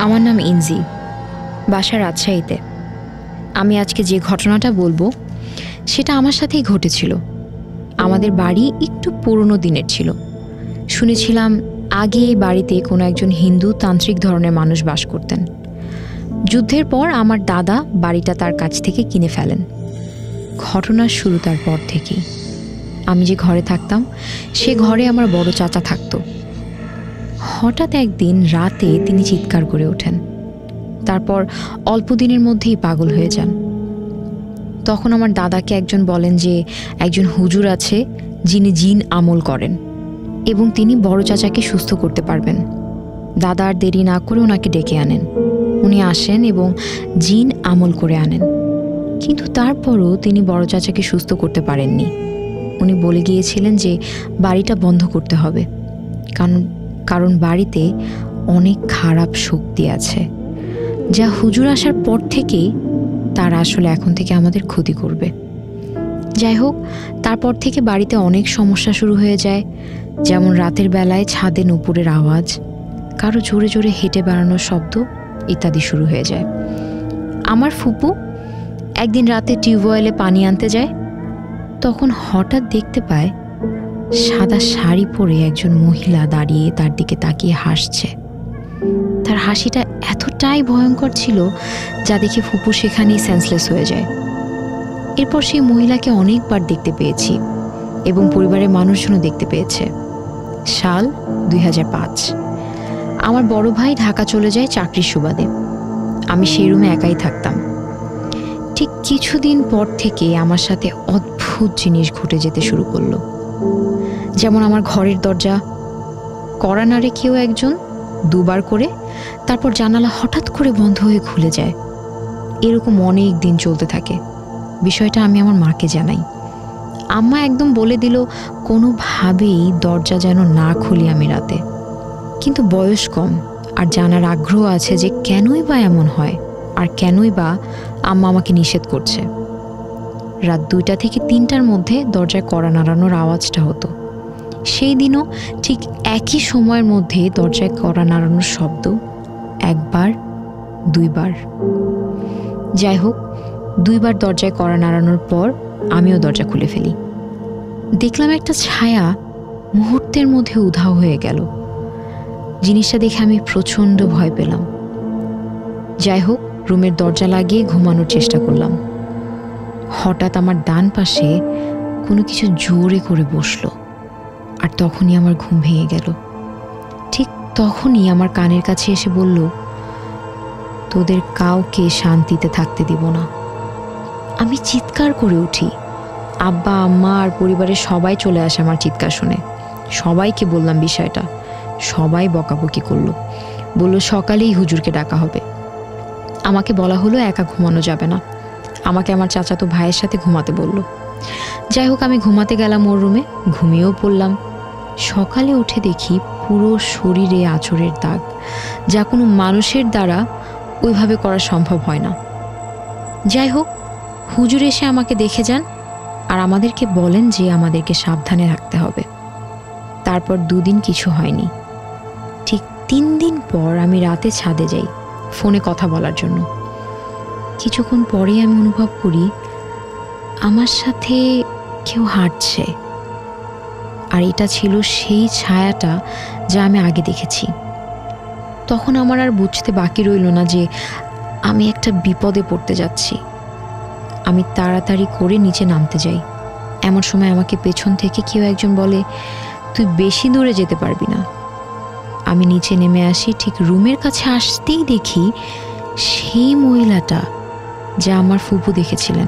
আমার নাম ইনজি, বাসা রাজশাহীতে। আমি আজকে যে ঘটনাটা বলবো সেটা আমার সাথেই ঘটেছিল। আমাদের বাড়ি একটু পুরনো দিনের ছিল। শুনেছিলাম আগে এই বাড়িতে কোনো একজন হিন্দু তান্ত্রিক ধরনের মানুষ বাস করতেন। যুদ্ধের পর আমার দাদা বাড়িটা তার কাছ থেকে কিনে ফেলেন। ঘটনার শুরু তার পর থেকেই। আমি যে ঘরে থাকতাম সে ঘরে আমার বড় চাচা থাকতো। হঠাৎ একদিন রাতে তিনি চিৎকার করে ওঠেন, তারপর অল্প দিনের মধ্যেই পাগল হয়ে যান। তখন আমার দাদাকে একজন বলেন যে একজন হুজুর আছে যিনি জিন আমল করেন এবং তিনি বড় চাচাকে সুস্থ করতে পারবেন। দাদা আর দেরি না করে ওনাকে ডেকে আনেন। উনি আসেন এবং জিন আমল করে আনেন, কিন্তু তারপরও তিনি বড় চাচাকে সুস্থ করতে পারেননি। উনি বলে গিয়েছিলেন যে বাড়িটা বন্ধ করতে হবে, কারণ বাড়িতে অনেক খারাপ শক্তি আছে যা হুজুর আসার পর থেকেই তারা আসলে এখন থেকে আমাদের ক্ষতি করবে। যাই হোক, তারপর থেকে বাড়িতে অনেক সমস্যা শুরু হয়ে যায়, যেমন রাতের বেলায় ছাদে নুপুরের আওয়াজ, কারো জোরে জোরে হেঁটে বেড়ানোর শব্দ ইত্যাদি শুরু হয়ে যায়। আমার ফুপু একদিন রাতে টিউবওয়েলে পানি আনতে যায়, তখন হঠাৎ দেখতে পায় সাদা শাড়ি পরে একজন মহিলা দাঁড়িয়ে তার দিকে তাকিয়ে হাসছে। তার হাসিটা এতটাই ভয়ঙ্কর ছিল যা দেখে ফুপু সেখানেই সেন্সলেস হয়ে যায়। এরপর সেই মহিলাকে অনেকবার দেখতে পেয়েছি এবং পরিবারের মানুষজনও দেখতে পেয়েছে। সাল 2005। আমার বড় ভাই ঢাকা চলে যায় চাকরির সুবাদে। আমি সেই রুমে একাই থাকতাম। ঠিক কিছুদিন পর থেকে আমার সাথে অদ্ভুত জিনিস ঘটে যেতে শুরু করলো। যেমন আমার ঘরের দরজা কড়া নাড়ে কেউ একজন দুবার করে, তারপর জানালা হঠাৎ করে বন্ধ হয়ে খুলে যায়। এরকম অনেক দিন চলতে থাকে। বিষয়টা আমি আমার মাকে জানাই। আম্মা একদম বলে দিল কোনোভাবেই দরজা যেন না খুলি আমি রাতে। কিন্তু বয়স কম আর জানার আগ্রহ আছে যে কেনই বা এমন হয় আর কেনই বা আম্মা আমাকে নিষেধ করছে। রাত 2টা থেকে 3টার মধ্যে দরজায় কড়া নাড়ানোর আওয়াজটা হতো। সেই দিনও ঠিক একই সময়ের মধ্যে দরজায় কড়া নাড়ানোর শব্দ, একবার, 2বার। যাই হোক, 2বার দরজায় কড়া নাড়ানোর পর আমিও দরজা খুলে ফেলি। দেখলাম একটা ছায়া মুহূর্তের মধ্যে উধাও হয়ে গেল। জিনিসটা দেখে আমি প্রচণ্ড ভয় পেলাম। যাই হোক, রুমের দরজা লাগিয়ে ঘুমানোর চেষ্টা করলাম। হঠাৎ আমার ডান পাশে কোনো কিছু জোরে করে বসলো, আর তখনই আমার ঘুম ভেঙে গেল। ঠিক তখনই আমার কানের কাছে এসে বলল, তোদের কাউকে শান্তিতে থাকতে দিব না। আমি চিৎকার করে উঠি। আব্বা, আম্মা আর পরিবারের সবাই চলে আসে আমার চিৎকার শুনে। সবাইকে বললাম বিষয়টা। সবাই বকাবকি করলো, বলল সকালেই হুজুরকে ডাকা হবে। আমাকে বলা হলো একা ঘুমানো যাবে না, আমাকে আমার চাচাতো ভাইয়ের সাথে ঘুমাতে বলল। যাই হোক, আমি ঘুমাতে গেলাম ওর রুমে, ঘুমিয়েও পড়লাম। সকালে উঠে দেখি পুরো শরীরে আঁচড়ের দাগ, যা কোনো মানুষের দ্বারা ওইভাবে করা সম্ভব হয় না। যাই হোক, হুজুর এসে আমাকে দেখে যান আর আমাদেরকে বলেন যে আমাদেরকে সাবধানে থাকতে হবে। তারপর 2 দিন কিছু হয়নি। ঠিক 3 দিন পর আমি রাতে ছাদে যাই ফোনে কথা বলার জন্য। কিছুক্ষণ পরেই আমি অনুভব করি আমার সাথে কেউ হাঁটছে, আর এটা ছিল সেই ছায়াটা যা আমি আগে দেখেছি। তখন আমার আর বুঝতে বাকি রইল না যে আমি একটা বিপদে পড়তে যাচ্ছি। আমি তাড়াতাড়ি করে নিচে নামতে যাই। এমন সময় আমাকে পেছন থেকে কেউ একজন বলে, তুই বেশি দূরে যেতে পারবি না। আমি নিচে নেমে আসি। ঠিক রুমের কাছে আসতেই দেখি সেই মহিলাটা যা আমার ফুপু দেখেছিলেন।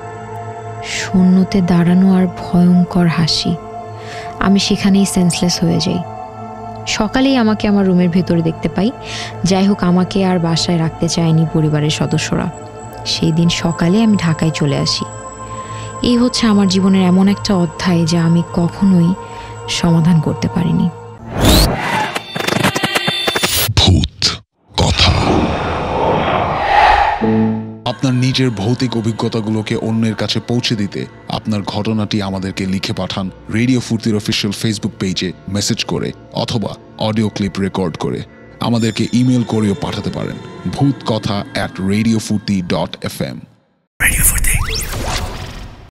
শূন্যতে দাঁড়ানো আর ভয়ঙ্কর হাসি। আমি সেখানেই সেন্সলেস হয়ে যাই। সকালেই আমাকে আমার রুমের ভেতরে দেখতে পাই। যাই হোক, আমাকে আর বাসায় রাখতে চায়নি পরিবারের সদস্যরা। সেই দিন সকালে আমি ঢাকায় চলে আসি। এই হচ্ছে আমার জীবনের এমন একটা অধ্যায় যা আমি কখনোই সমাধান করতে পারিনি। ভূত কথা। আপনার নিজের ভৌতিক অভিজ্ঞতাগুলোকে অন্যের কাছে পৌঁছে দিতে আপনার ঘটনাটি আমাদেরকে লিখে পাঠান রেডিও ফুর্তির অফিসিয়াল ফেসবুক পেজে মেসেজ করে অথবা অডিও ক্লিপ রেকর্ড করে। আমাদেরকে ইমেল করেও পাঠাতে পারেন ভূতকথা@radiofurti.fm।